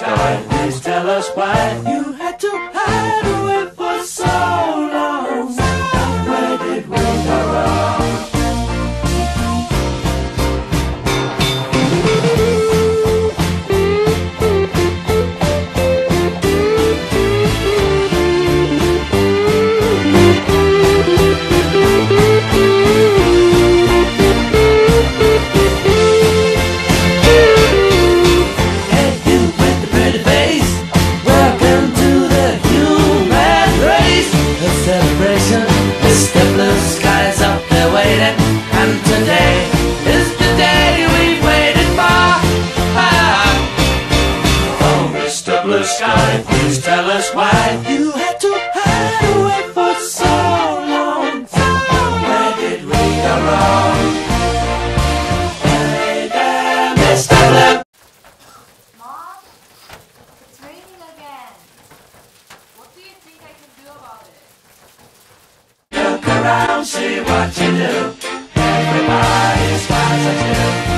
sky, please tell us why you had to hide away for so long. Where did we go wrong? Blue sky, please tell us why you had to hide away for so long. Where did we go wrong? Hey there, Mr. Blue. Mom, it's raining again. What do you think I can do about it? Look around, see what you do. Everybody smiles at you.